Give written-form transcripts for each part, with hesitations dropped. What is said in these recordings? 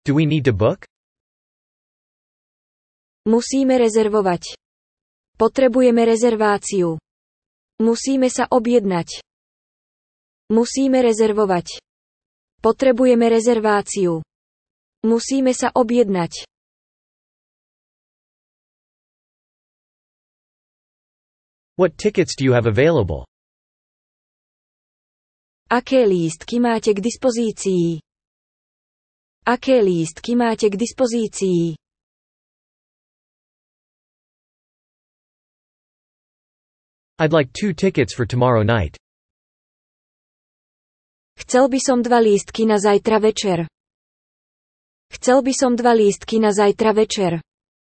Do we need to book? Musíme rezervovať. Potrebujeme rezerváciu. Musíme sa objednať. Musíme rezervovať. Potrebujeme rezerváciu. Musíme sa objednať. What tickets do you have available? Aké lístky máte k dispozícii? Aké lístky máte k dispozícii? I'd like 2 tickets for tomorrow night. Chcel by som 2 lístky na zajtra večer. Chcel by som 2 lístky na zajtra večer.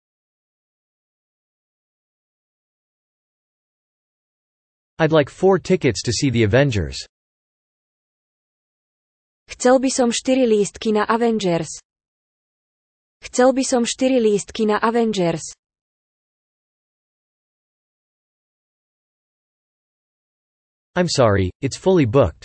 I'd like 4 tickets to see the Avengers. Chcel by som 4 lístky na Avengers. Chcel by som 4 lístky na Avengers. I'm sorry, it's fully booked.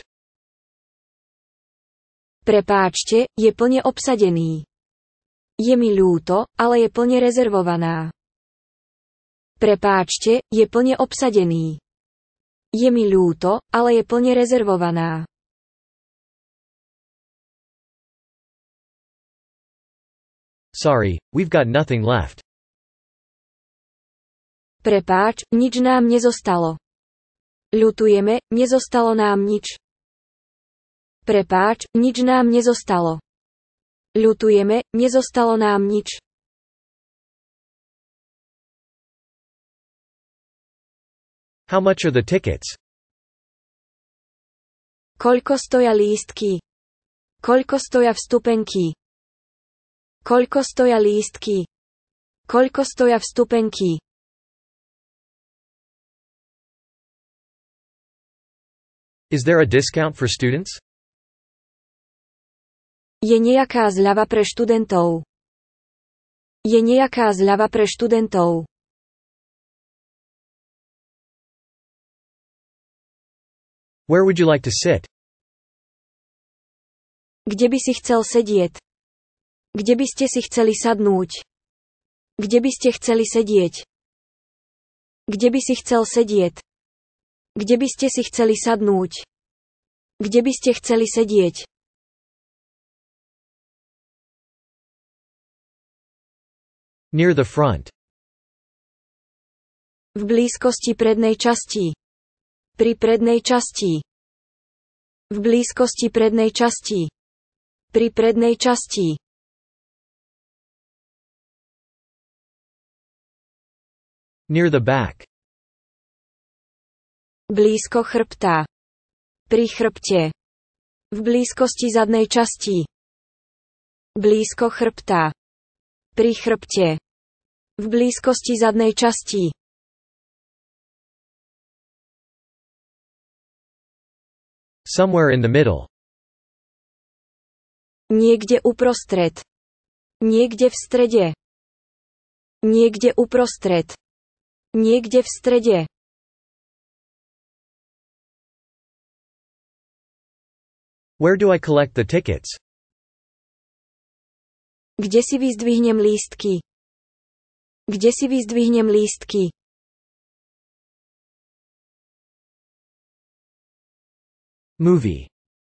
Prepáčte, je plne obsadený. Je mi ľúto, ale je plne rezervovaná. Prepáčte, je plne obsadený. Je mi ľúto, ale je plne rezervovaná. Sorry, we've got nothing left. Prepáč, nič nám nezostalo. Ľutujeme, nezostalo nám nič. Prepáč, nič nám nezostalo. Ľutujeme, nezostalo nám nič. How much are the tickets? Koľko stoja lístky? Koľko stoja vstupenky? Koľko stoja lístky? Koľko stoja vstupenky? Is there a discount for students? Je nejaká zľava pre študentov? Je nejaká zľava pre študentov? Where would you like to sit? Kde by si chcel sedieť? Kde by ste si chceli sadnúť? Kde by ste chceli sedieť? Kde by si chcel sedieť? Kde by ste si chceli sadnúť? Kde by ste chceli sedieť? Near the front. V blízkosti prednej časti. Pri prednej časti. V blízkosti prednej časti. Pri prednej časti. Near the back. Blízko chrbta. Pri chrbte. V blízkosti zadnej časti. Blízko chrbta. Pri chrbte. V blízkosti zadnej časti. Somewhere in the middle. Niekde uprostred. Niekde v strede. Niekde uprostred. Niekde v strede. Where do I collect the tickets? Kde si vyzdvihnem lístky? Kde si vyzdvihnem lístky? Movie.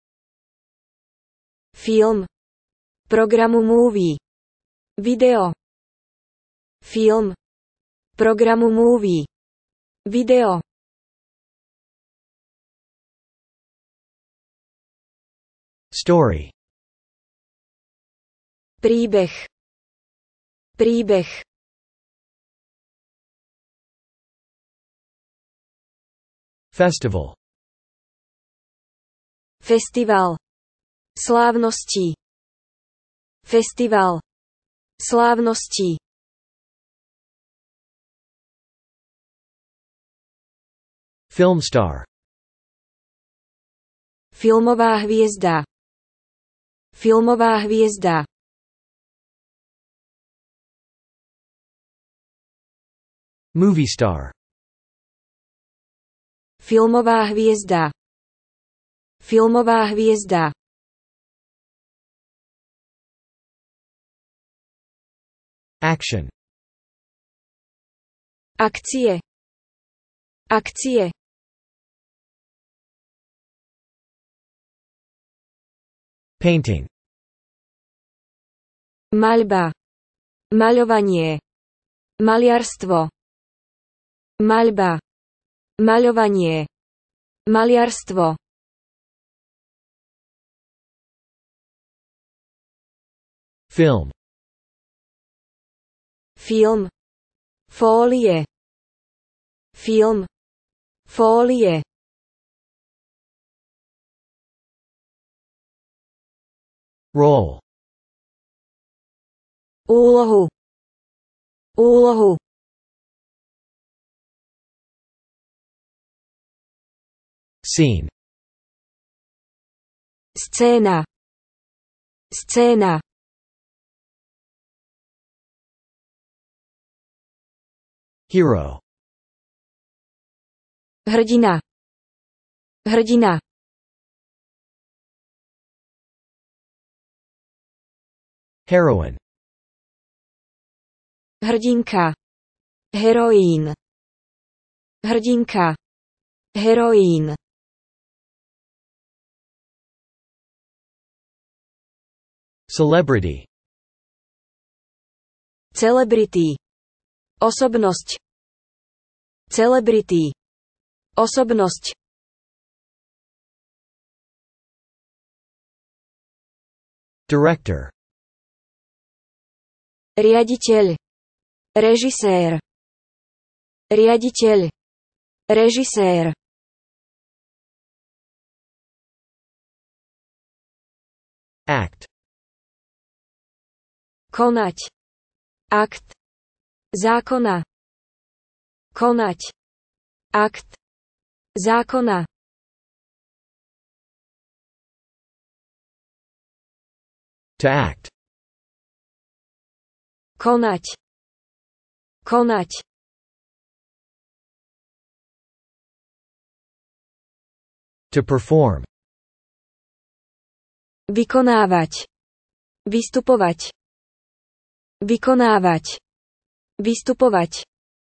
Film. Programu Movie. Video. Film. Programu Movie. Video. Story. Príbeh. Príbeh. Festival. Festival. Slávnosti. Festival. Slávnosti. Film star. Filmová hviezda. Filmová hviezda. Movie star. Filmová hviezda. Filmová hviezda. Action. Akcie. Akcie. Painting. Maľba. Maľovanie. Maliarstvo. Maľba. Maľovanie. Maliarstvo. Film. Film. Fólie. Film. Fólie. Role. Úlohu. Úlohu. Scene. Scéna. Scéna. Hero. Hrdina. Hrdina. Heroine. Hrdinka. Heroín. Hrdinka. Heroín. Celebrity. Celebrity. Osobnosť. Celebrity. Osobnosť. Director. Riaditeľ. Režisér. Riaditeľ. Režisér. Act. Konať. Akt. Zákona. Konať. Akt. Zákona. To act. Konať. Konať. To perform. Vykonávať. Vystupovať. Vykonávať. Vystupovať.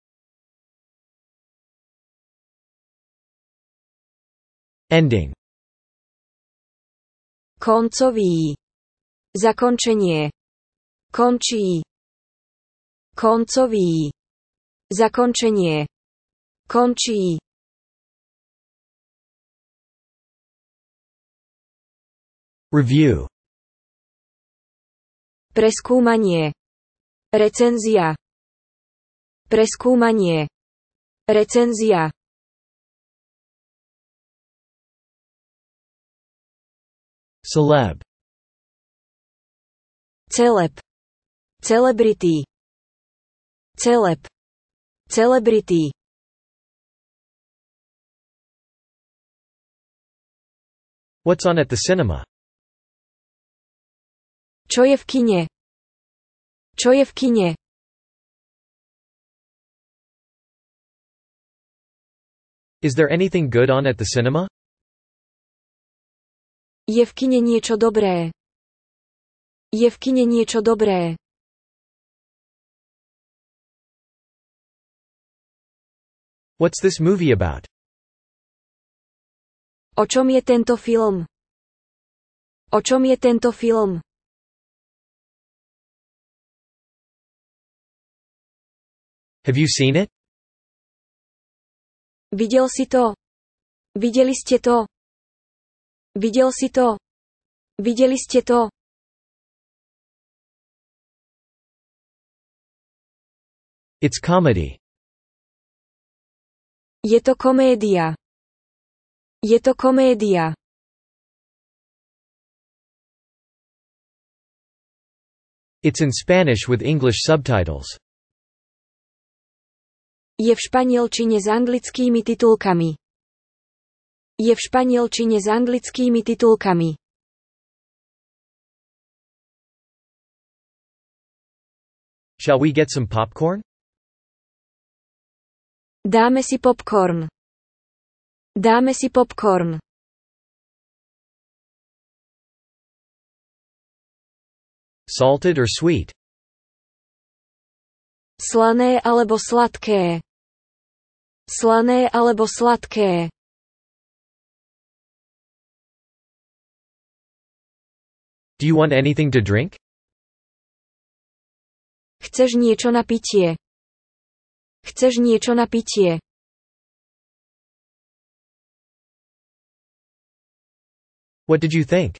Ending. Koncový. Zakončenie. Končí. Koncový. Zakončenie. Končí. Review. Preskúmanie. Recenzia. Preskúmanie. Recenzia. Celeb. Celeb. Celebrity. Celeb. Celebrity. What's on at the cinema? Čo je v kine? Čo je v kine? Is there anything good on at the cinema? Je v kine niečo dobré. Je v kine niečo dobré. What's this movie about? O čom je tento film? O čom je tento film? Have you seen it? Videl si to? Videli ste to? Videl si to? Videli ste to? It's comedy. Je to komédia. Je to komédia. It's in Spanish with English subtitles. Je v španielčine s anglickými titulkami. Je v španielčine s anglickými titulkami. Shall we get some popcorn? Dáme si popcorn. Dáme si popcorn. Salted or sweet? Slané alebo sladké. Slané alebo sladké. Do you want anything to drink? Chceš niečo na pitie? Chceš niečo na pitie? What did you think?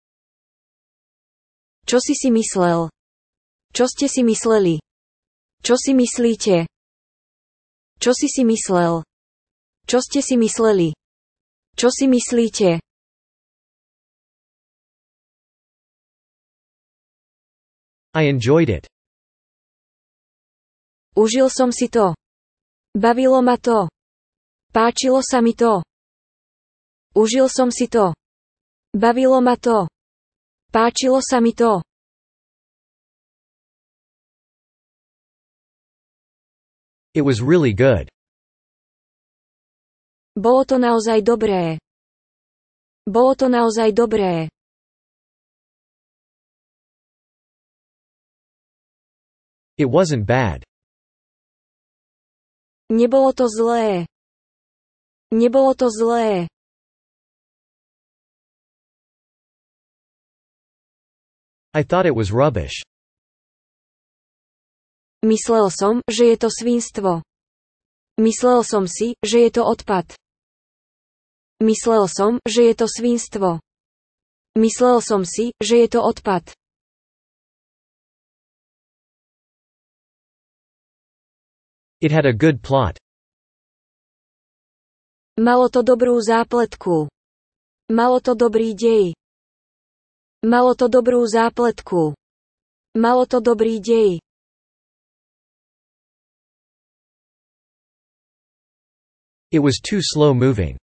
Čo si myslel? Čo ste si mysleli? Čo si myslíte? Čo si myslel? Čo ste si mysleli? Čo si myslíte? I enjoyed it. Užil som si to. Bavilo ma to. Páčilo sa mi to. Užil som si to. Bavilo ma to. Páčilo sa mi to. It was really good. Bolo to naozaj dobré. Bolo to naozaj dobré. It wasn't bad. Nebolo to zlé. Nebolo to zlé. I thought it was rubbish. Myslel som, že je to svinstvo. Myslel som si, že je to odpad. Myslel som, že je to svinstvo. Myslel som si, že je to odpad. It had a good plot. Malo to dobrú zápletku. Malo to dobrý dej. Malo to dobrú zápletku. Malo to dobrý dej. It was too slow moving.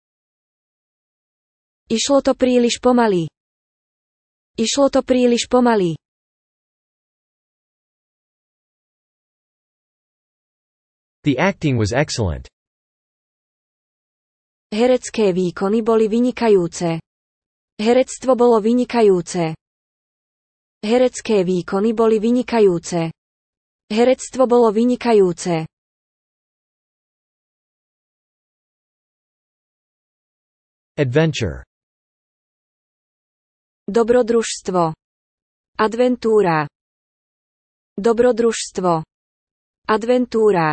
Išlo to príliš pomaly. Išlo to príliš pomaly. The acting was excellent. Herecké výkony boli vynikajúce. Herectvo bolo vynikajúce. Herecké výkony boli vynikajúce. Herectvo bolo vynikajúce. Adventure. Dobrodružstvo. Adventúra. Dobrodružstvo. Adventúra.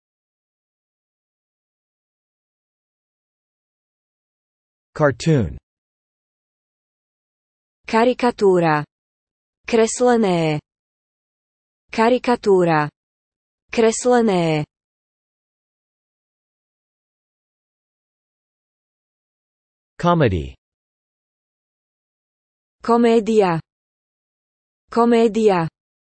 Cartoon. Karikatúra. Kreslené. Karikatúra. Kreslené. Comedy. Komédia. Komédia.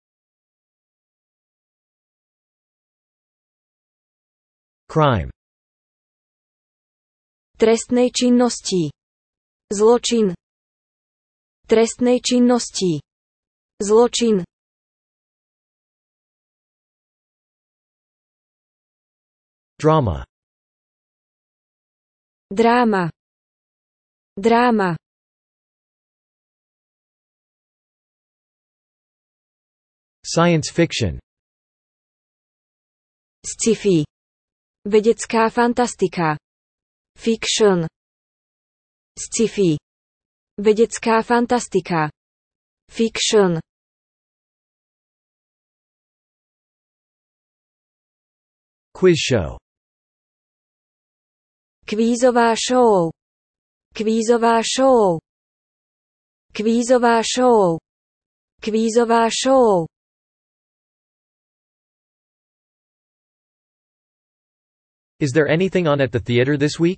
Crime. Trestnej činnosti. Zločin. Trestnej činnosti. Zločin. Drama. Dráma. Dráma. Science fiction. Sci-fi. Vedecká fantastika. Fiction. Sci-fi. Vedecká fantastika. Fiction. Quiz show. Kvízová show. Kvízová show. Kvízová show. Kvízová show. Is there anything on at the theater this week?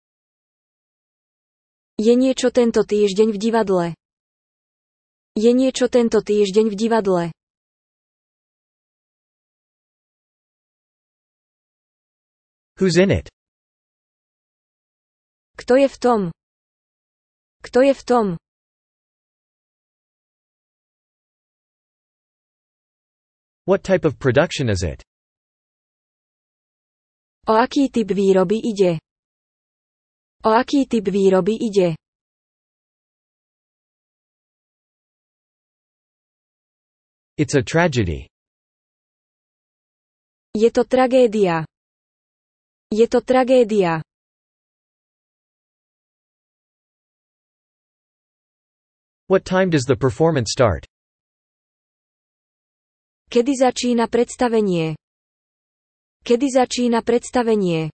Je niečo tento týždeň v divadle? Je niečo tento týždeň v divadle? Who's in it? Kto je v tom? Kto je v tom? What type of production is it? O aký typ výroby ide? O aký typ výroby ide? It's a tragedy. Je to tragédia. Je to tragédia. What time does the performance start? Kedy začína predstavenie? Kedy začína predstavenie?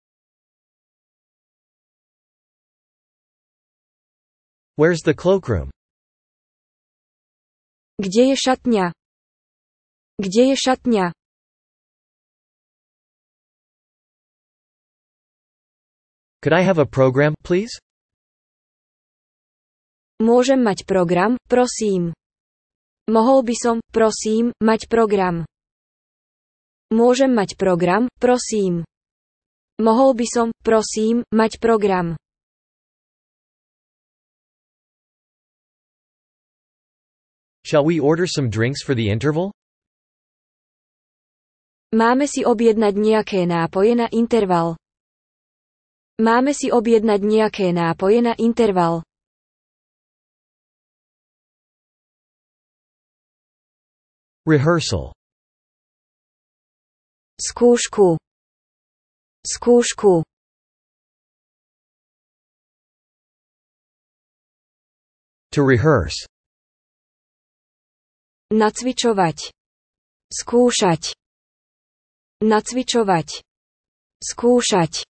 Where's the cloakroom? Kde je šatňa? Kde je šatňa? Could I have a program, please? Môžem mať program, prosím. Mohol by som, prosím, mať program. Môžem mať program, prosím. Mohol by som, prosím, mať program. Shall we order some drinks for the interval? Máme si objednať nejaké nápoje na interval. Máme si objednať nejaké nápoje na interval. Rehearsal. Skúšku. Skúšku. To rehearse. Nacvičovať. Skúšať. Nacvičovať. Skúšať.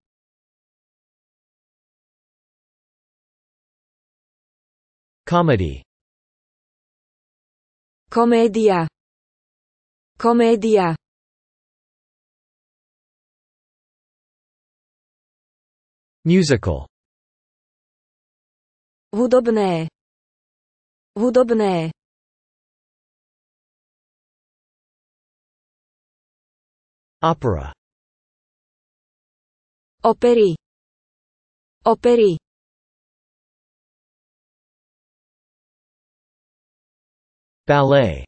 Comedy. Komédia. Komédia. Musical. Hudobné. Hudobné. Opera. Opery. Opery. Ballet.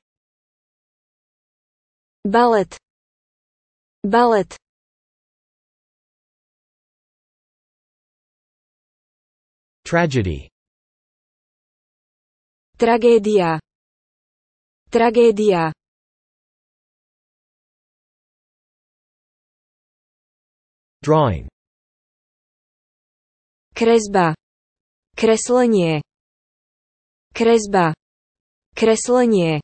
Balet. Balet. Tragedy. Tragédia. Tragédia. Drawing. Kresba. Kreslenie. Kresba. Kreslenie.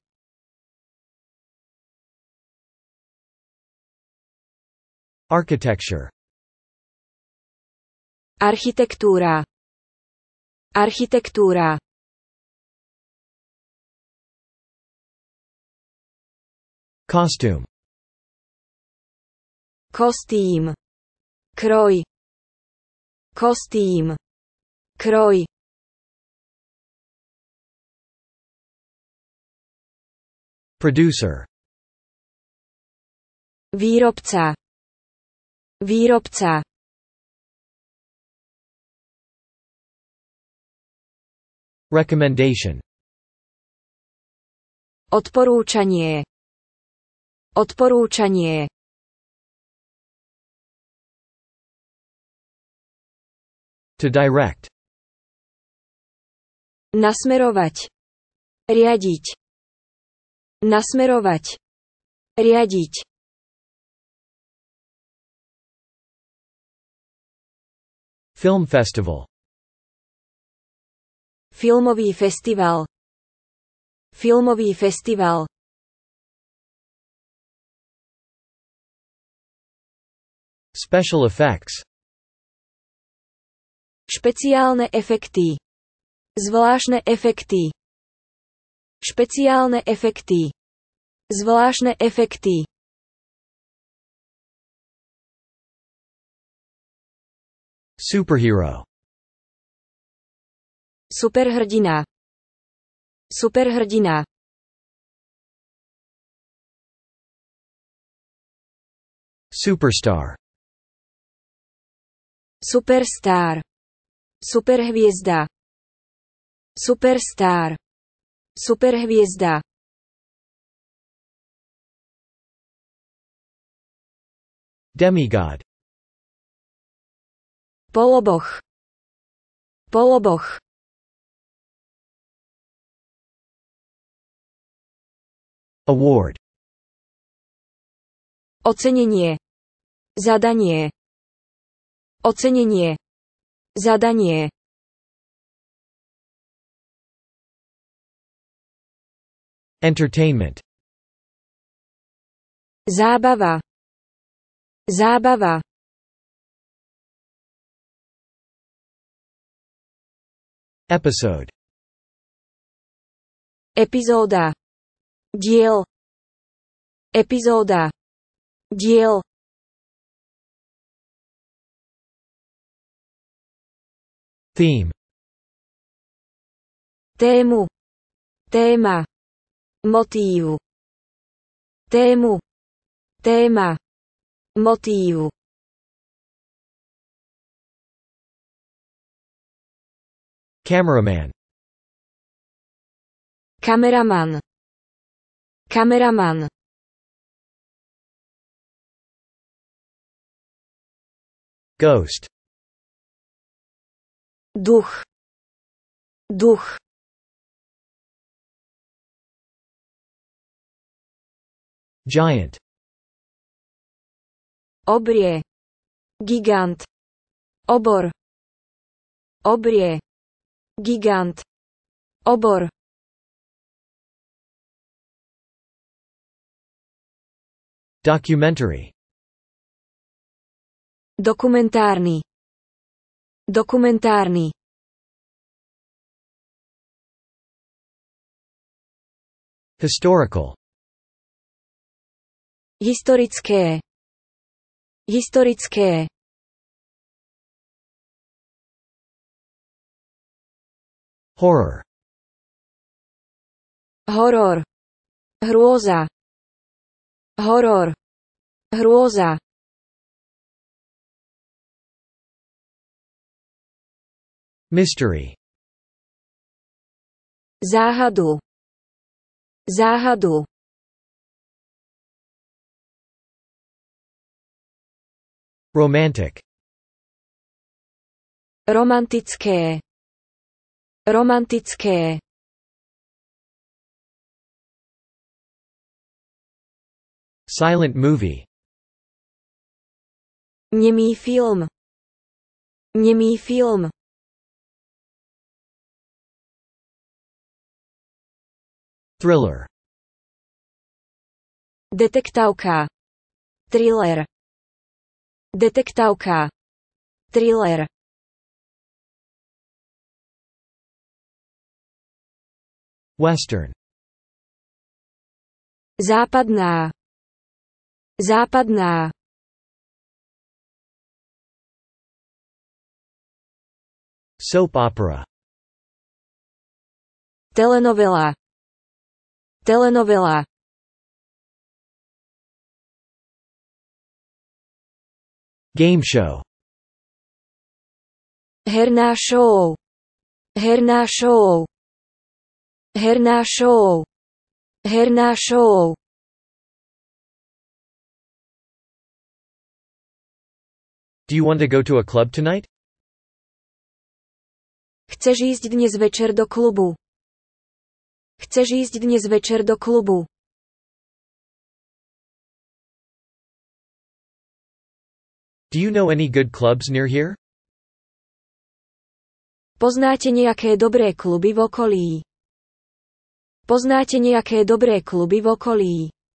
Architecture. Architektúra. Architektúra. Costume. Kostým. Kroj. Kostým. Kroj. Producer. Výrobca. Výrobca. Recommendation. Odporúčanie. Odporúčanie. To direct. Nasmerovať. Riadiť. Nasmerovať. Riadiť. Film festival. Filmový festival. Filmový festival. Special effects. Špeciálne efekty. Zvláštne efekty. Špeciálne efekty. Zvláštne efekty. Superhero. Superhrdina. Superhrdina. Superstar. Superstar. Superhviezda. Superstar. Superhviezda. Demigod. Poloboh. Poloboh. Award. Ocenenie. Zadanie. Ocenenie. Zadanie. Entertainment. Zábava. Zábava. Episode. Epizóda. Diel. Epizóda. Diel. Theme. Tému. Téma. Motív. Tému. Téma. Motív. Cameraman. Kameraman. Kameraman. Ghost. Duch. Duch. Giant. Obrie. Gigant. Obor. Obrie. Gigant. Obor. Documentary. Dokumentárny. Dokumentárny. Historical. Historické. Historické. Horror. Horor. Hrôza. Horor. Hrôza. Mystery. Záhadu. Záhadu. Romantic. Romantické. Romantické. Silent movie. Nemý film. Nemý film. Thriller. Detektávka. Thriller. Detektávka. Thriller. Western. Západná. Západná. Soap opera. Telenovela. Telenovela. Game show. Herná show. Herná show. Herná show. Herná show. Do you want to go to a club tonight? Chceš ísť dnes večer do klubu? Chceš ísť dnes večer do klubu? Do you know any good clubs near here? Poznáte nejaké dobré kluby v okolí? Poznáte nejaké dobré kluby v okolí?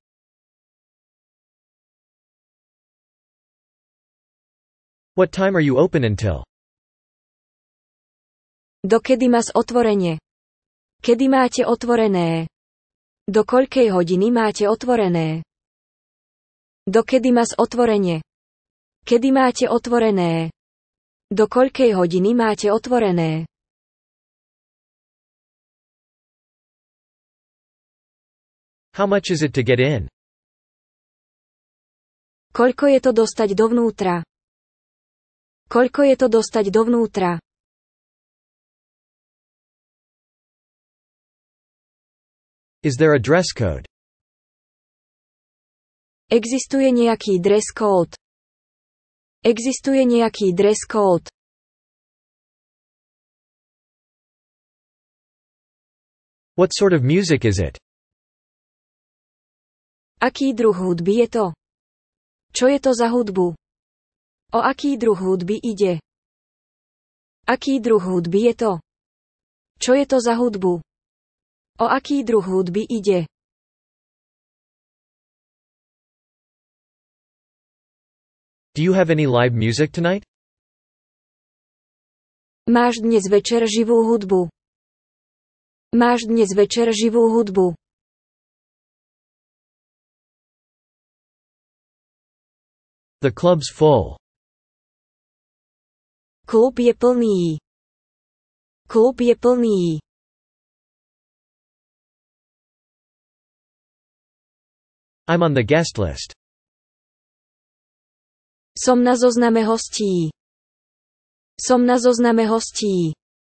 What time are you open until? Dokedy máš otvorenie? Kedy máte otvorené? Do koľkej hodiny máte otvorené? Dokedy máš otvorenie? Kedy máte otvorené? Do koľkej hodiny máte otvorené? How much is it to get in? Koľko je to dostať dovnútra? Koľko je to dostať dovnútra? Is there a dress code? Existuje nejaký dress code? Existuje nejaký dress code? What sort of music is it? Aký druh hudby je to? Čo je to za hudbu? O aký druh hudby ide? Aký druh hudby je to? Čo je to za hudbu? O aký druh hudby ide? Do you have any live music tonight? Máš dnes večer živú hudbu? Máš dnes večer živú hudbu? The club's full. Klub je plný. Klub je plný. I'm on the guest list. Som na zozname hostí. Som na zozname hostí.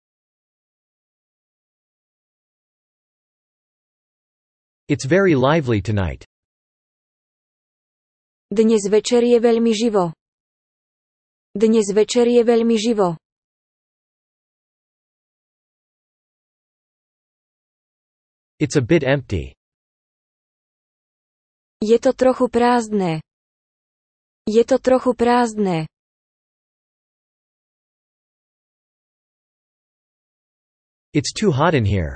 It's very lively tonight. Dnes večer je veľmi živo. Dnes večer je veľmi živo. It's a bit empty. Je to trochu prázdne. Je to trochu prázdne. It's too hot in here.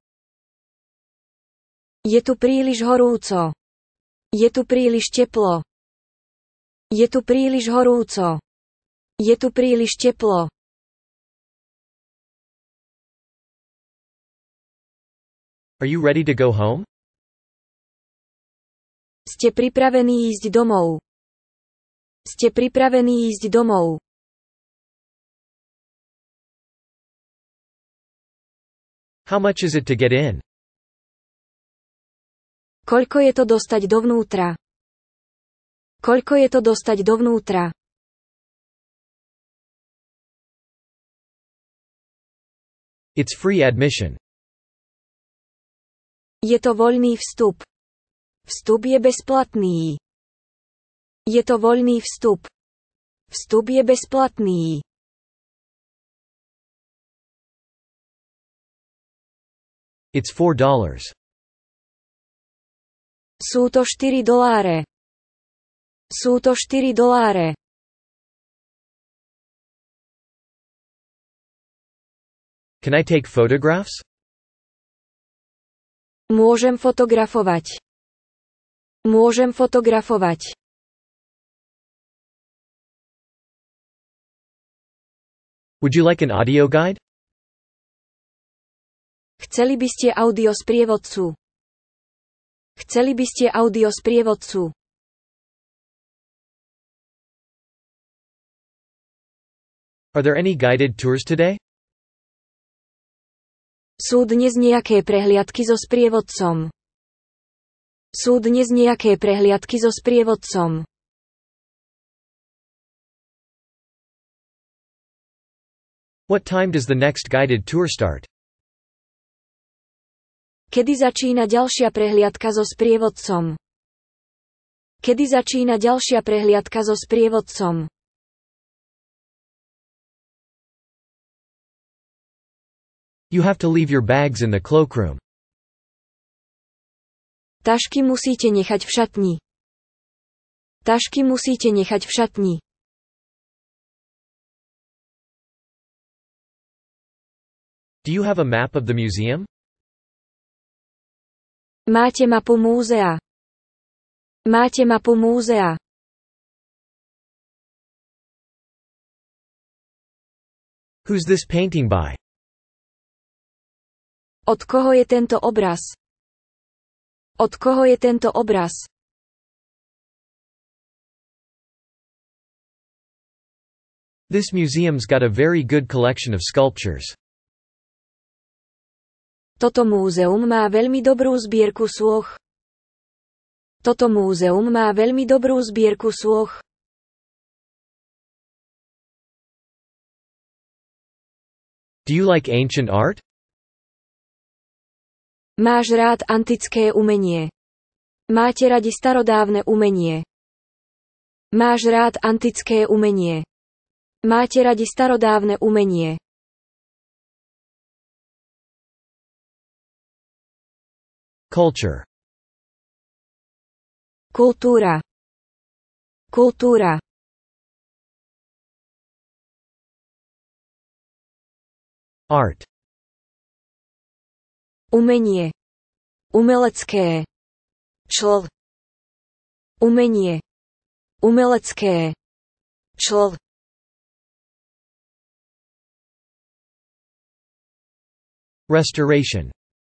Je tu príliš horúco. Je tu príliš teplo. Je tu príliš horúco. Je tu príliš teplo. Are you ready to go home? Ste pripravení ísť domov? Ste pripravení ísť domov? How much is it to get in? Koľko je to dostať dovnútra? Koľko je to dostať dovnútra? It's free admission. Je to voľný vstup. Vstup je bezplatný. Je to voľný vstup. Vstup je bezplatný. It's $4. Sú to $4. Sú to $4. Can I take photographs? Môžem fotografovať. Môžem fotografovať. Would you like an audio guide? Chceli by ste audio sprievodcu? Chceli by ste audio sprievodcu? Are there any guided tours today? Sú dnes nejaké prehliadky so sprievodcom? Sú dnes nejaké prehliadky so sprievodcom? What time does the next guided tour start? Kedy začína ďalšia prehliadka so sprievodcom? Kedy začína ďalšia prehliadka so sprievodcom? You have to leave your bags in the cloakroom. Tašky musíte nechať v šatni. Tašky musíte nechať v šatni. Do you have a map of the museum? Máte mapu múzea. Máte mapu múzea. Who's this painting by? Od koho je tento obraz? Od koho je tento obraz? This museum's got a very good collection of sculptures. Toto múzeum má veľmi dobrú zbierku sôch. Toto múzeum má veľmi dobrú zbierku sôch. Do you like ancient art? Máš rád antické umenie? Máte radi starodávne umenie? Máš rád antické umenie? Máte radi starodávne umenie? Culture. Kultúra. Kultúra. Art. Umenie. Umelecké. Čl. Umenie. Umelecké. Čl. Restoration.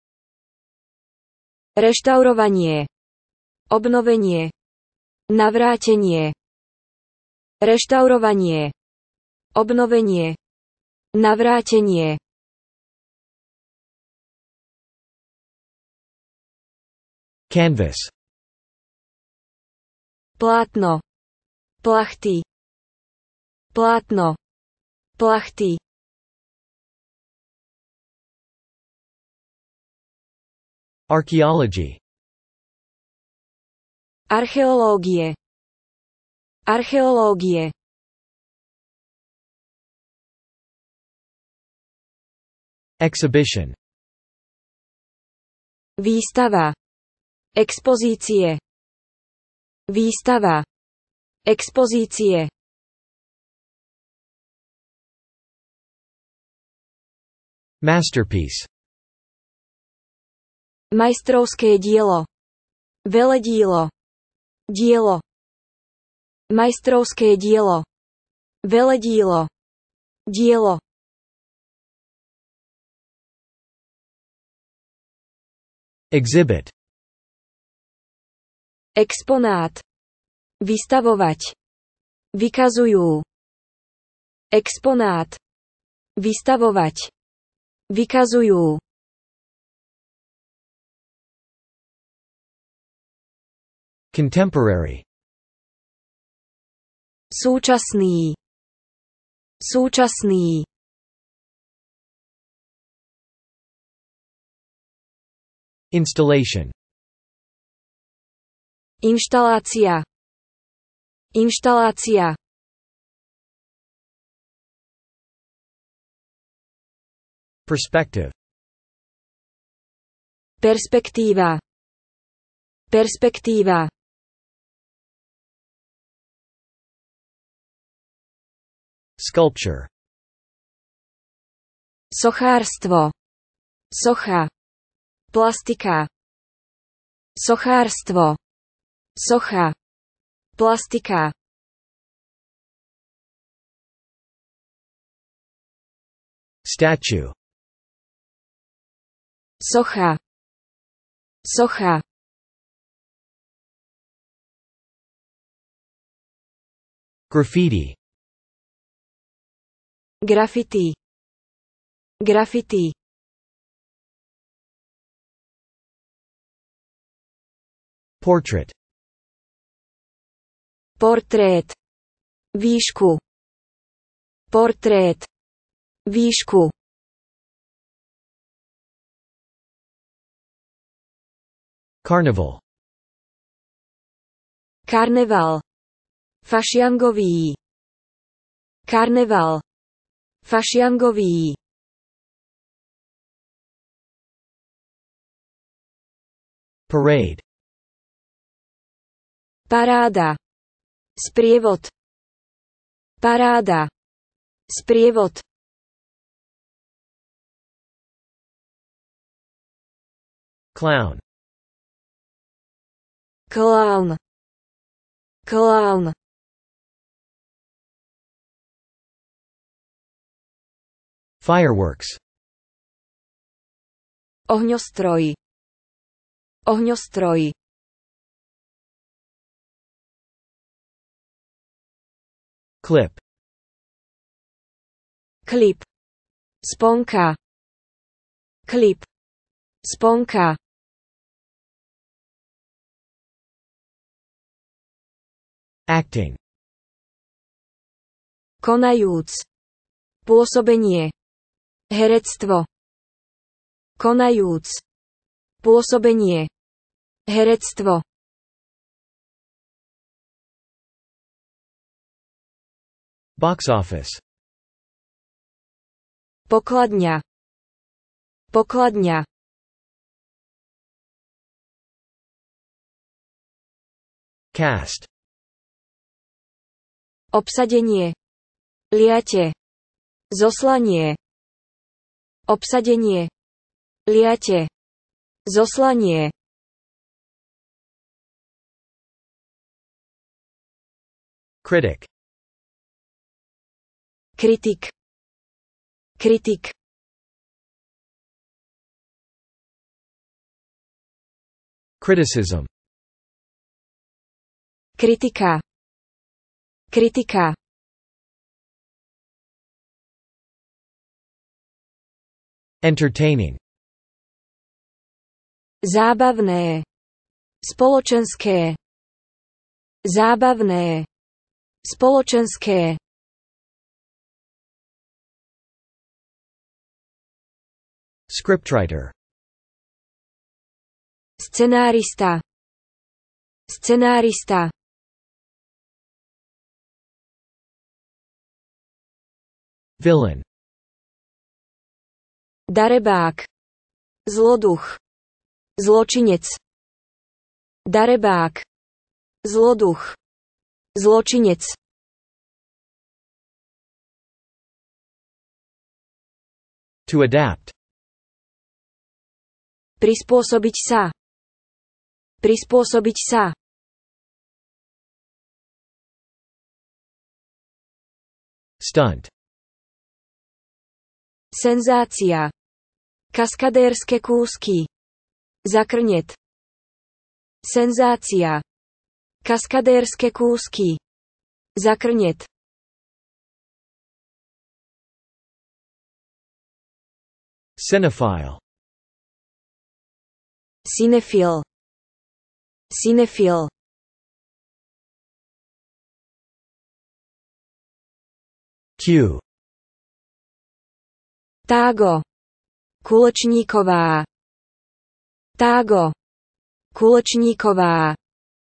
Reštaurovanie. Obnovenie. Navrátenie. Reštaurovanie. Obnovenie. Navrátenie. Canvas. Plátno. Plachtý. Plátno. Plachtý. Archaeology. Archeológie. Archeológie. Exhibition. Výstava. Expozície. Výstava. Expozície. Masterpiece. Majstrovské dielo. Veledílo. Dielo. Majstrovské dielo. Veledílo. Dielo. Exhibit. Exponát. Vystavovať. Vykazujú. Exponát. Vystavovať. Vykazujú. Contemporary. Súčasný. Súčasný. Installation. Inštalácia. Inštalácia. Perspective. Perspektíva. Perspektíva. Sculpture. Sochárstvo. Socha. Plastika. Sochárstvo. Socha. Plastika. Statue. Socha. Socha. Graffiti. Graffiti. Graffiti. Portrait. Portrét. Výšku. Portrét. Výšku. Carnival. Karneval. Fašiangový. Karneval. Fašiangový. Parade. Paráda. Sprievod. Paráda. Sprievod. Clown. Clown. Clown. Fireworks. Ohňostroj. Ohňostroj. Clip. Klip. Sponka. Klip. Sponka. Acting. Konajúc. Pôsobenie. Herectvo. Konajúc. Pôsobenie. Herectvo. Box office. Pokladňa. Pokladňa. Cast. Obsadenie. Liate. Zoslanie. Obsadenie. Liate. Zoslanie. Critic. Kritik. Kritik. Criticism. Kritika. Kritika. Entertaining. Zábavné. Spoločenské. Zábavné. Spoločenské. Scriptwriter. Scenárista. Scenárista. Villain. Darebák. Zloduch. Zločinec. Darebák. Zloduch. Zločinec. To adapt. Prispôsobiť sa. Prispôsobiť sa. Stunt. Senzácia. Kaskadérske kúsky. Zakrnet. Senzácia. Kaskadérske kúsky. Zakrnet. Cinephile. Cinefil. Cinefil. Cue. Tágo. Kulečníková. Tágo. Kulečníková.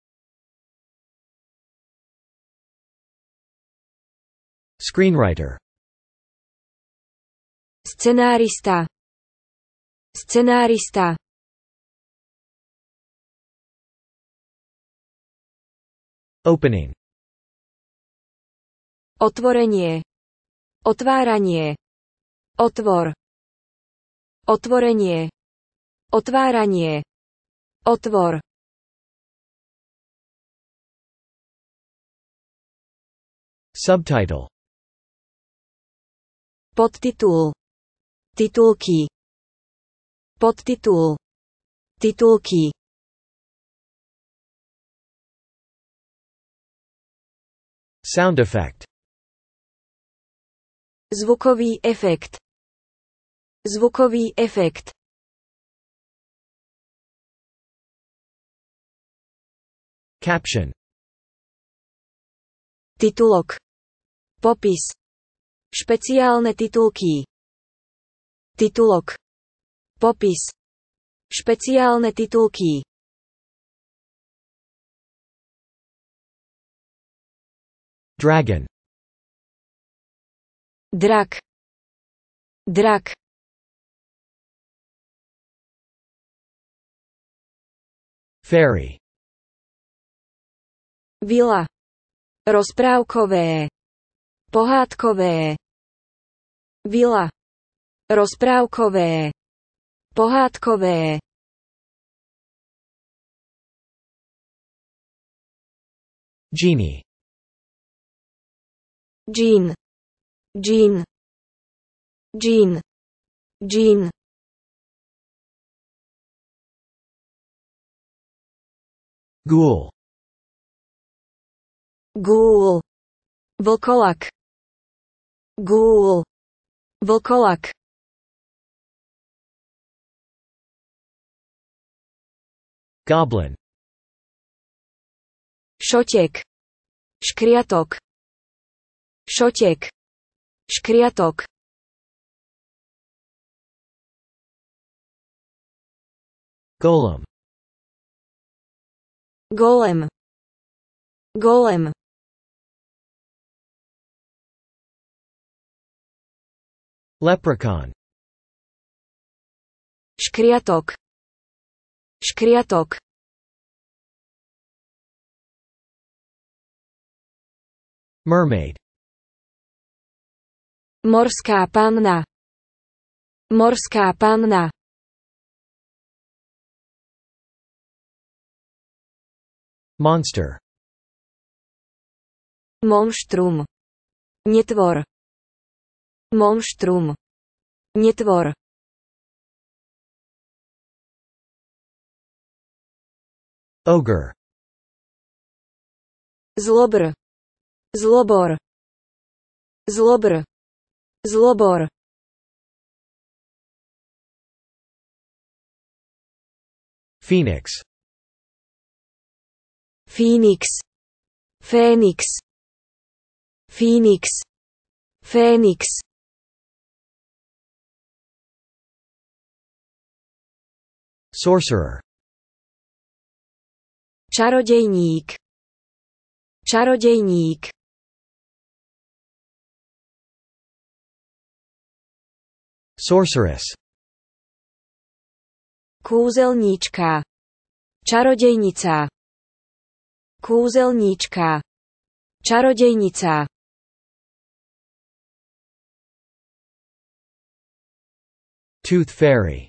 Screenwriter. Scenárista. Scenárista. Opening. Otvorenie. Otváranie. Otvor. Otvorenie. Otváranie. Otvor. Subtitle. Podtitul. Titulky. Podtitul. Titulky. Sound effect. Zvukový efekt. Zvukový efekt. Caption. Titulok. Popis. Špeciálne titulky. Titulok. Popis. Špeciálne titulky. Dragon. Drak. Drak. Fairy. Vila. Rozprávkové. Pohádkové. Vila. Rozprávkové. Pohádkové. Genie. Džín. Džín. Džín. Džín. Ghoul. Ghoul. Vlkolak. Ghoul. Vlkolak. Goblin. Šotek. Škriatok. Šotek. Škriatok. Golem. Golem. Golem. Leprechaun. Škriatok. Škriatok. Mermaid. Morská panna. Morská panna. Monster. Monštrum. Netvor. Monštrum. Netvor. Ogre. Zlobr. Zlobor. Zlobr. Zlobor. Phoenix. Phoenix. Fénix. Phoenix. Fénix. Sorcerer. Čarodejník. Čarodejník. Sorceress. Kúzelníčka. Čarodejnica. Kúzelníčka. Čarodejnica. Tooth fairy.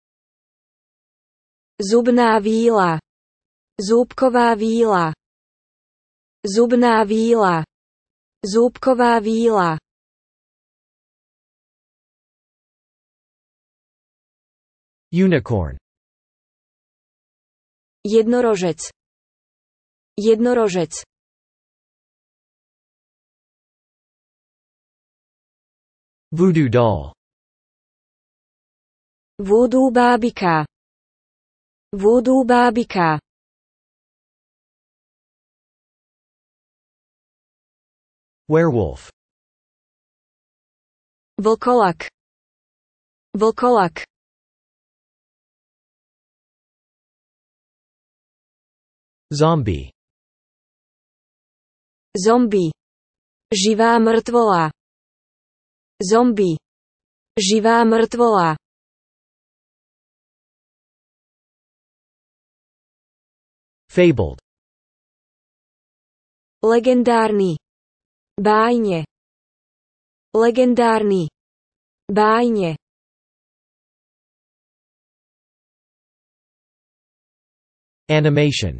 Zubná víla. Zúbková víla. Zubná víla. Zúbková víla. Unicorn. Jednorožec. Jednorožec. Voodoo doll. Voodoo bábika. Voodoo bábika. Werewolf. Vlkolak. Vlkolak. Zombie. Zombie. Živá mrtvola. Zombie. Živá mrtvola. Fabled. Legendárny. Bájne. Legendárny. Bájne. Animation.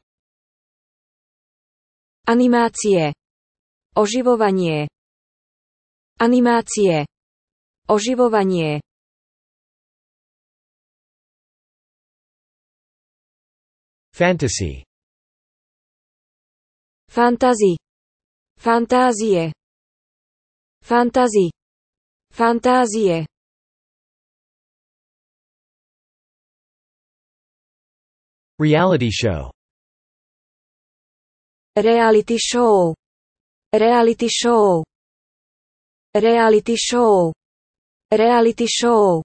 Animácie. Oživovanie. Animácie. Oživovanie. Fantasy. Fantasy. Fantázie. Fantasy. Fantázie. Reality show. Reality show. Reality show. Reality show. Reality show.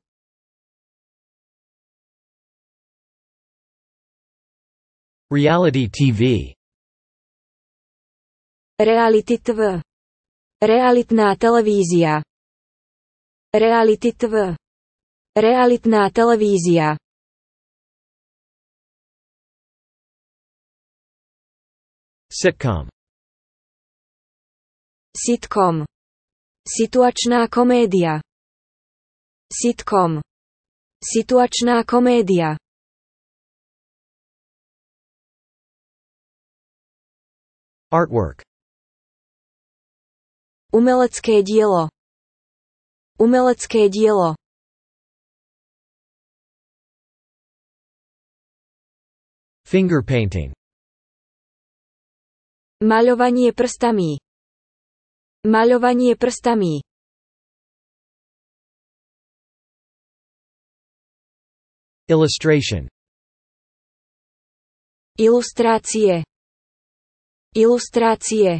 Reality TV. Reality TV. Realitná televízia. Reality TV. Realitná televízia. Sitcom. Sitcom. Situačná komédia. Sitcom. Situačná komédia. Artwork. Umelecké dielo. Umelecké dielo. Finger painting. Maľovanie prstami. Maľovanie prstami. Illustration. Ilustrácie. Ilustrácie.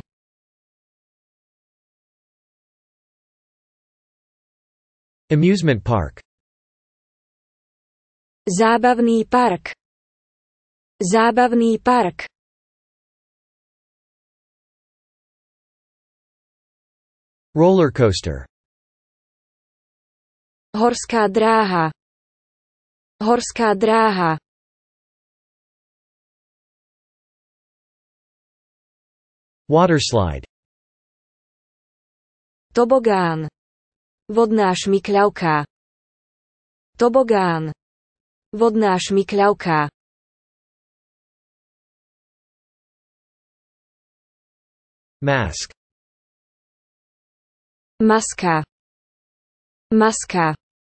Amusement park. Zábavný park. Zábavný park. Roller coaster. Horská dráha. Horská dráha. Water slide. Tobogán. Vodná šmykľavka. Tobogán. Vodná šmykľavka. Mask. Maska. Maska.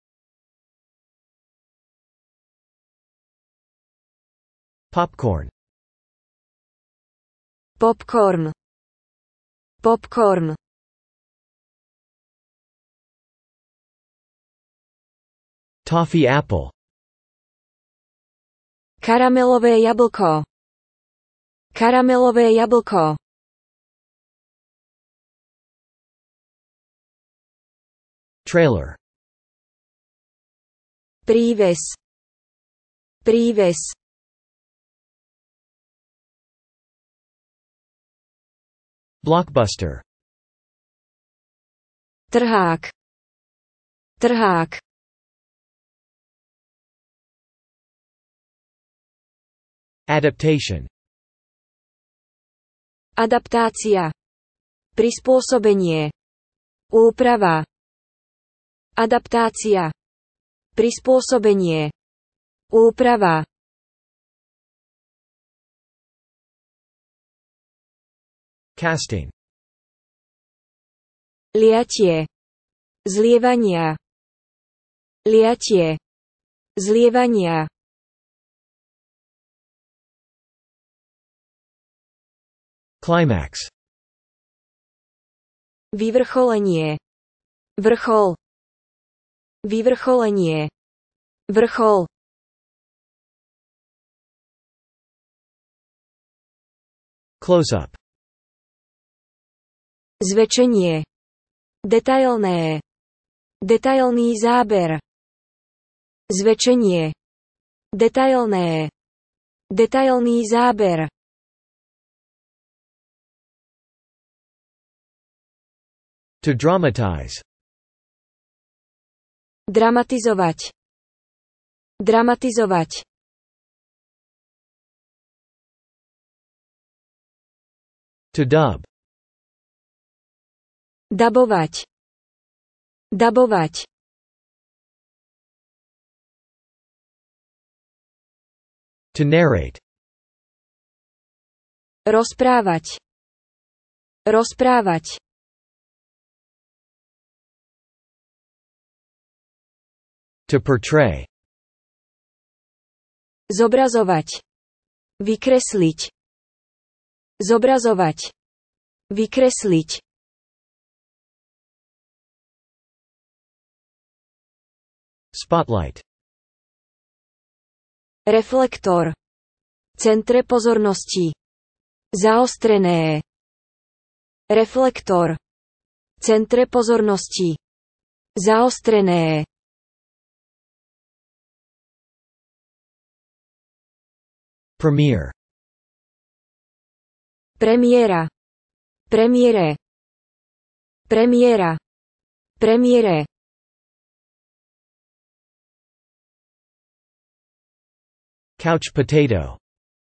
Popcorn. Popcorn. Popcorn. Toffee apple. Karamelové jablko. Karamelové jablko. Trailer. Príves. Príves. Blockbuster. Trhák. Trhák. Adaptation. Adaptácia. Prispôsobenie. Úprava. Adaptácia. Prispôsobenie. Úprava. Casting. Liatie. Zlievania. Liatie. Zlievania. Climax. Vyvrcholenie. Vrchol. Vyvrcholenie. Vrchol. Close-up. Zväčšenie. Detailné. Detailný záber. Zväčšenie. Detailné. Detailný záber. To dramatize. Dramatizovať. Dramatizovať. To dub. Dabovať. Dabovať. To narrate. Rozprávať. Rozprávať. To portray. Zobrazovať. Vykresliť. Zobrazovať. Vykresliť. Spotlight. Reflektor. Centre pozornosti. Zaostrené. Reflektor. Centre pozornosti. Zaostrené. Premiere. Premiéra. Premiére. Premiéra. Premiére. Couch potato.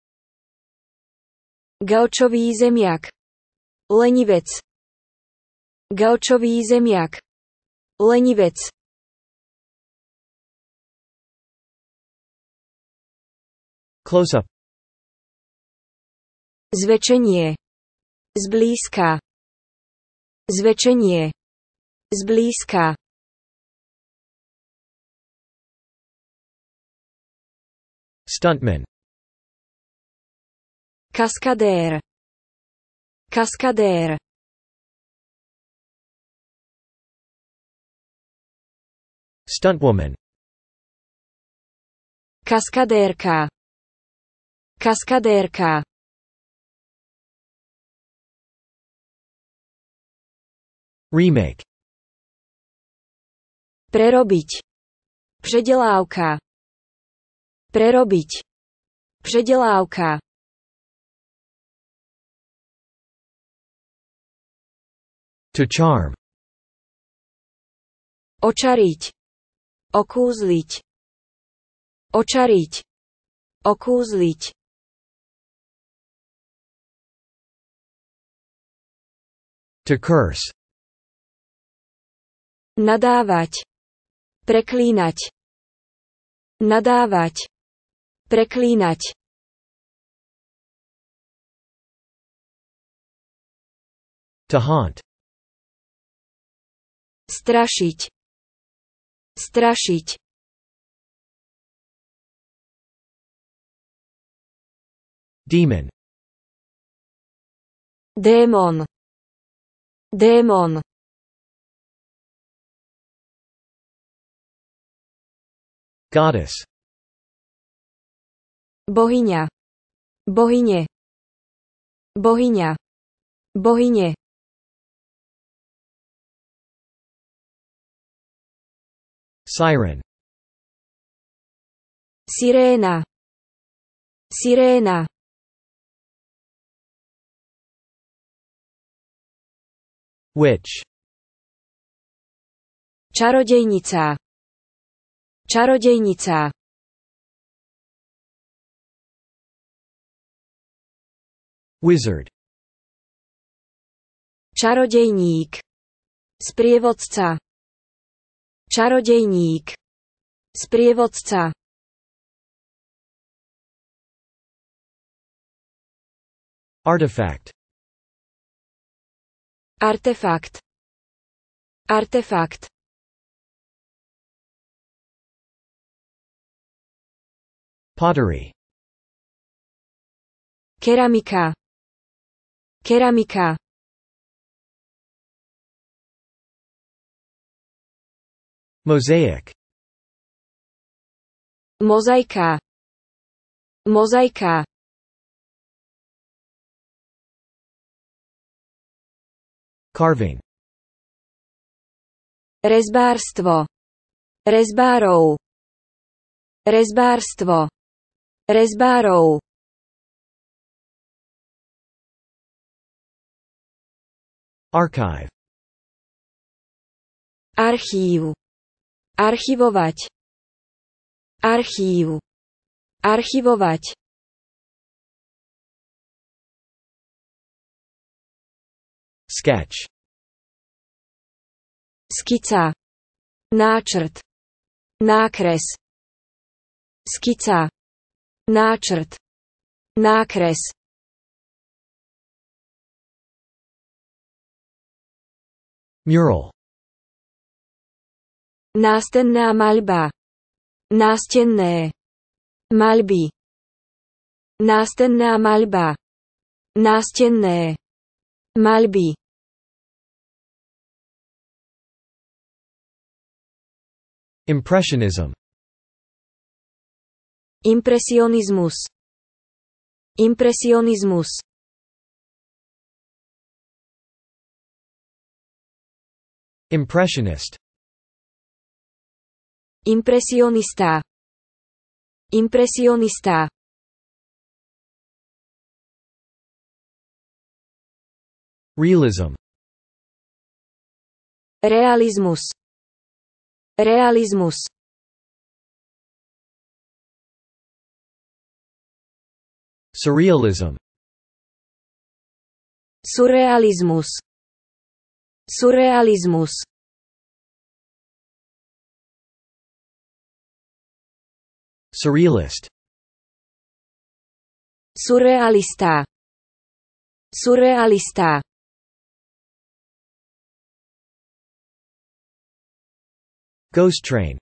Gaučový zemiak. Lenivec. Gaučový zemiak. Lenivec. Close-up. Zväčšenie. Zblízka. Zväčšenie. Zblízka. Stuntman. Kaskadér. Kaskadér. Stuntwoman. Kaskadérka. Kaskadérka. Remake. Prerobiť. Předělávka. Prerobiť. Předělávka. To charm. Očariť. Okúzliť. Očariť. Okúzliť. To curse. Nadávať. Preklínať. Nadávať. Preklínať. To haunt. Strašiť. Strašiť. Demon. Démon. Démon. Goddess. Bohyňa. Bohyne. Bohyňa. Bohyne. Siren. Siréna. Siréna. Witch. Čarodejnica. Čarodejnica. Wizard. Čarodejník. Sprievodca. Čarodejník. Sprievodca. Artifact. Artefakt. Artefakt. Pottery. Keramika. Keramika. Mosaic. Mozaika. Mozaika. Carving. Rezbárstvo. Rezbárov. Rezbárstvo. Rezbárov. Archive. Archív. Archivovať. Archív. Archivovať. Sketch. Skica. Náčrt. Nákres. Skica. Náčrt. Nákres. Mural. Nástenná maľba. Nástenné. Maľby. Nástenná maľba. Nástenné. Maľby. Impressionism. Impresionizmus. Impresionizmus. Impressionist. Impresionista. Impresionista. Realism. Realizmus. Realizmus. Surrealism. Surrealizmus. Surrealizmus. Surrealist. Surrealista. Surrealista. Ghost train.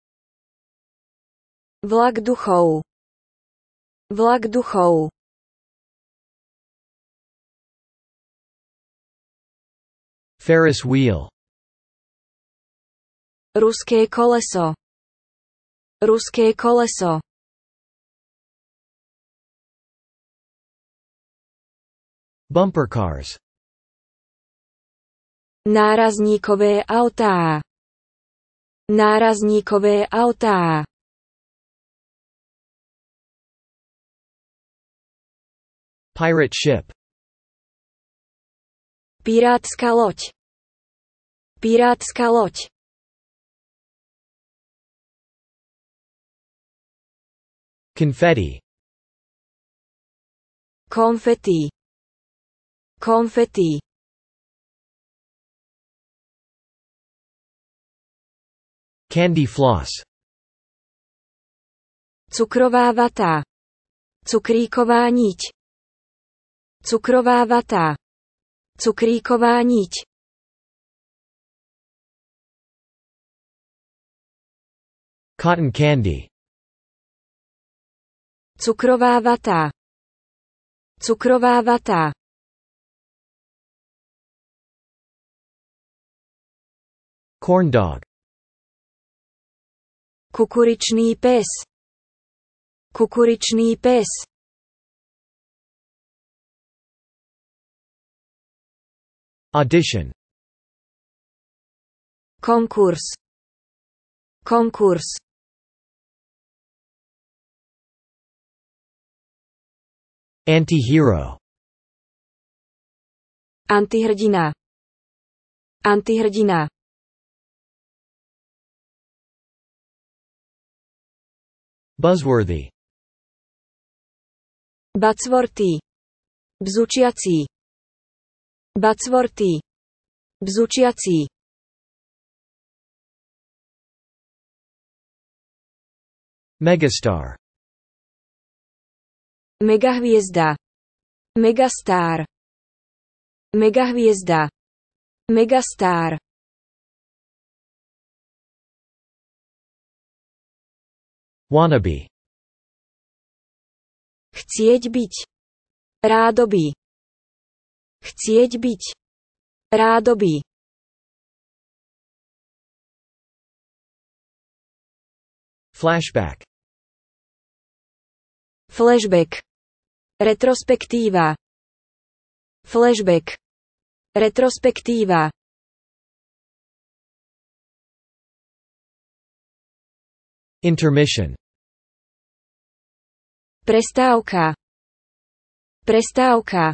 Vlak duchov. Vlak duchov. Ferris wheel. Ruské koleso. Ruské koleso. Bumper cars. Nárazníkové autá. Nárazníkové autá. Pirate ship. Pirátska loď. Pirátska loď. Confetti. Konfety. Konfety. Candy floss. Cukrová vata. Cukríková niť. Cukrová vata. Cukríková niť. Cotton candy. Cukrová vata. Cukrová vata. Corn dog. Kukuričný pes. Kukuričný pes. Audition. Konkurs. Konkurs. Anti-hero. Antihrdina. Antihrdina. Buzzworthy. Bacvortý. Bzučiací. Bacvortý. Bzučiací. Megastar. Megahviezda. Megastar. Megahviezda. Megastar. Wannabe. Chcieť byť. Rádoby. Chcieť byť. Rádoby. Flashback. Flashback. Retrospektíva. Flashback. Retrospektíva. Intermission. Prestávka. Prestávka.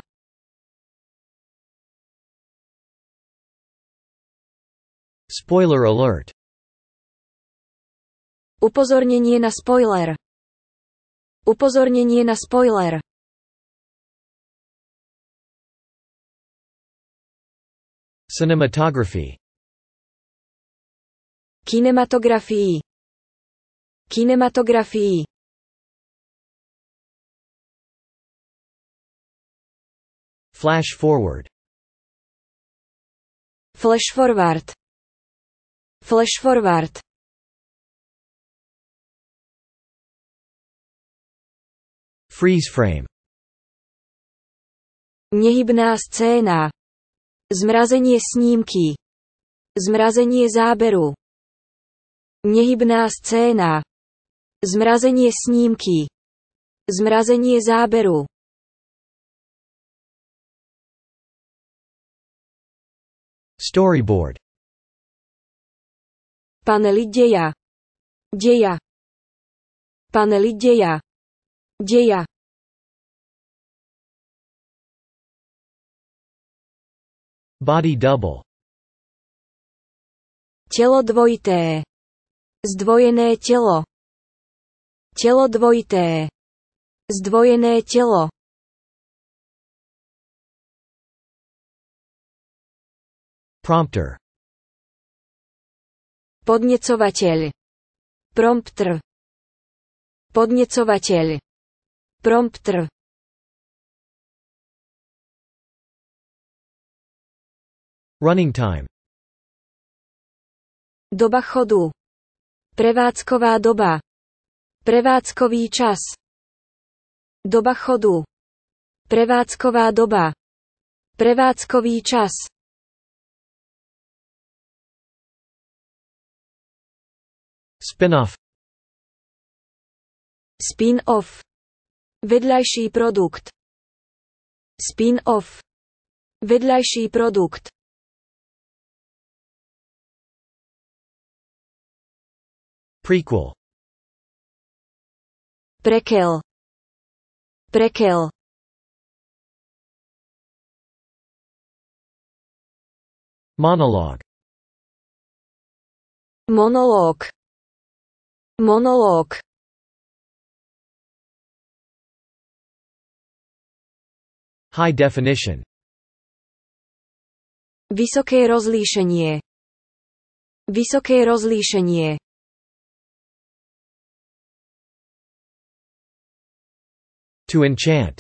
Spoiler alert. Upozornenie na spoiler. Upozornenie na spoiler. Cinematography. Kinematografii. Kinematografii. Flash forward. Flash forward. Flash forward. Freeze frame. Nehybná scéna. Zmrazenie snímky. Zmrazenie záberu. Nehybná scéna. Zmrazenie snímky. Zmrazenie záberu. Storyboard. Panely deja. Deja. Panely deja. Deja. Body double. Telo dvojité. Zdvojené telo. Telo dvojité. Zdvojené telo. Prompter. Podnecovateľ. Prompter. Podnecovateľ. Prompter. Running time. Doba chodu. Prevádzková doba. Prevádzkový čas. Doba chodu. Prevádzková doba. Prevádzkový čas. Spin-off. Spin-off. Vedľajší produkt. Spin-off. Vedľajší produkt. Prequel. Prequel. Prequel. Monologue. Monológ. Monológ. High definition. Vysoké rozlíšenie. Vysoké rozlíšenie. To enchant.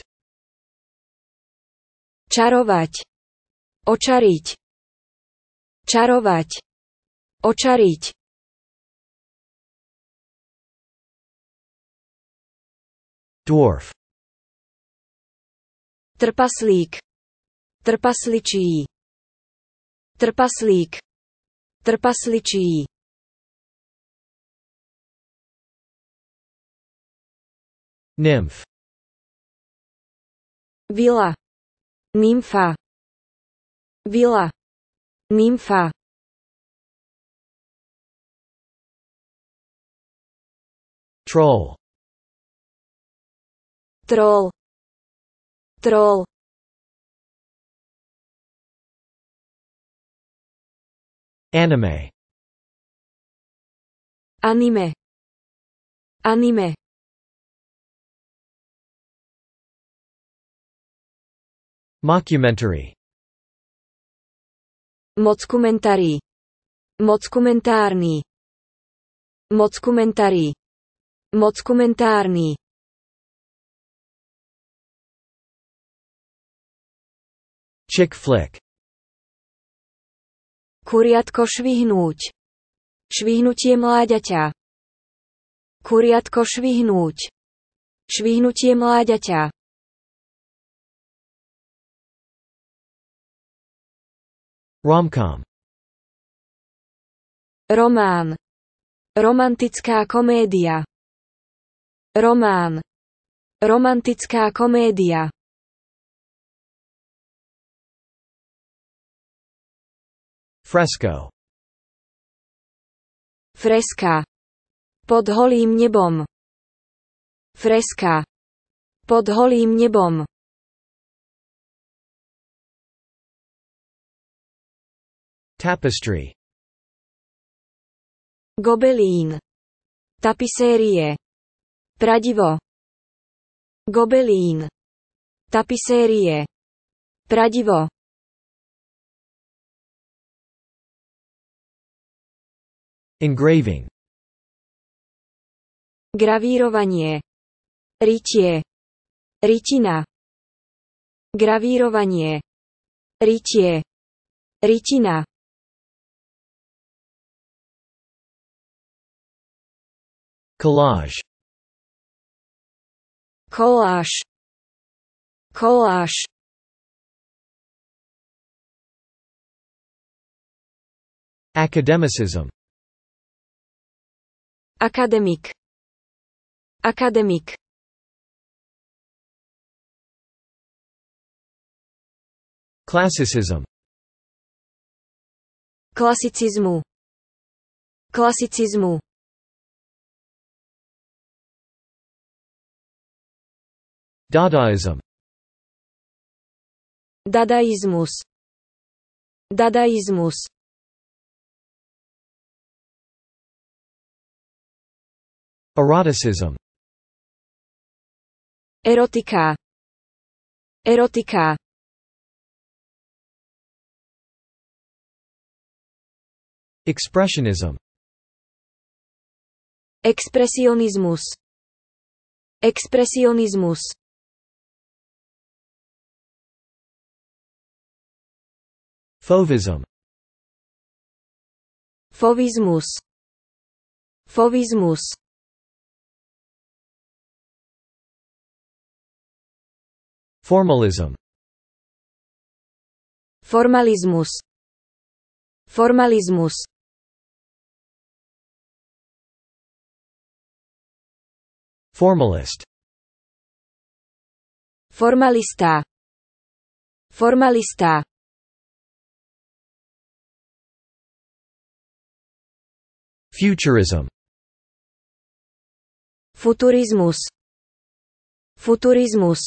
Čarovať. Očariť. Čarovať. Očariť. Dwarf. Trpaslík. Trpasličí. Trpaslík. Trpasličí. Nymph. Vila. Nymfa. Vila. Nymfa. Troll. Troll. Troll. Anime. Anime. Anime. Mockumentary. Mockumentary. Mockumentárny. Mockumentary. Mockumentárny. Chick flick. Kuriatko švihnúť. Švihnutie mláďaťa. Kuriatko švihnúť. Švihnutie mláďaťa. Romcom. Román. Romantická komédia. Román. Romantická komédia. Fresco. Freska. Pod holým nebom. Freska. Pod holým nebom. Tapestry. Gobelín. Tapisérie. Pradivo. Gobelín. Tapisérie. Pradivo. Engraving. Gravírovanie. Rytie. Rytina. Gravírovanie. Rytie. Rytina. Collage. Koláž. Koláž. Academicism. Akademik. Akademik. Classicism. Klasicizmu. Klasicizmu. Dadaism. Dadaizmus. Dadaizmus. Eroticism. Erotika. Erotika. Expressionism. Expresionizmus. Expresionizmus. Fauvism. Fauvismus. Fauvismus. Formalism. Formalizmus. Formalizmus. Formalist. Formalista. Formalista. Futurism. Futurizmus. Futurizmus.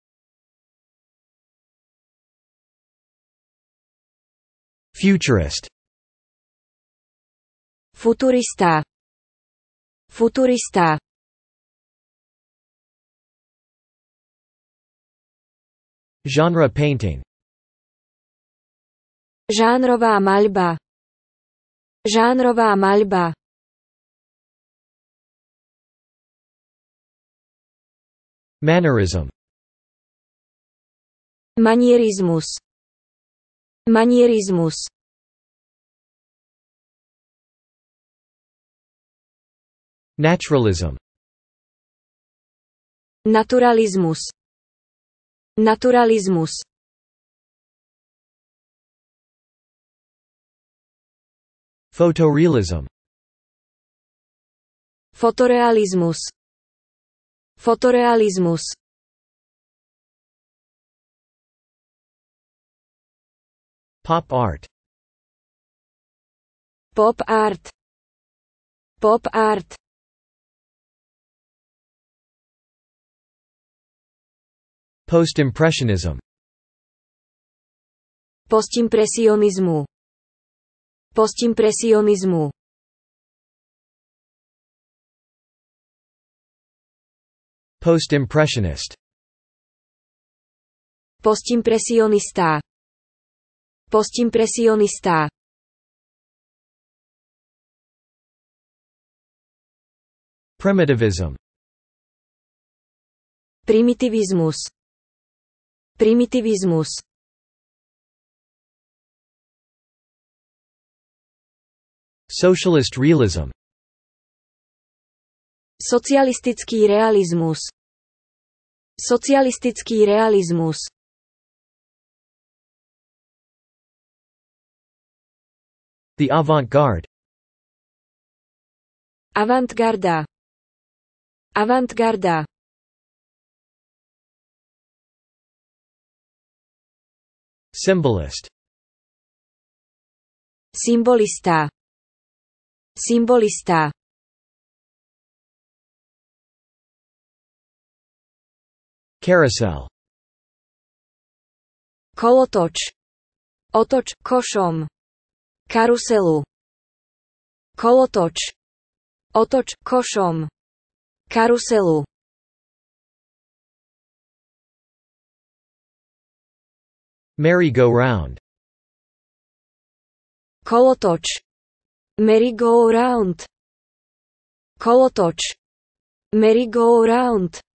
Futurist. Futurista. Futurista. Genre painting. Žánrová maľba. Žánrová maľba. Mannerism. Manierizmus. Manierizmus. Naturalism. Naturalizmus. Naturalizmus. Photorealism. Fotorealizmus. Fotorealizmus. Pop art. Pop art. Pop art. Post-impressionism. Postimpresionizmu. Postimpresionizmu. Post-impressionist. Postimpresionista. Postimpresionista. Primitivism. Primitivizmus. Primitivizmus. Socialist realism. Socialistický realizmus. Socialistický realizmus. The avant-garde. Avantgarda. Avantgarda. Symbolist. Symbolista. Symbolista. Carousel. Kolotoč. Otoč košom. Karuselu. Kolotoč. Otoč košom. Karuselu. Merry-go-round. Kolotoč. Merry-go-round. Kolotoč. Merry-go-round.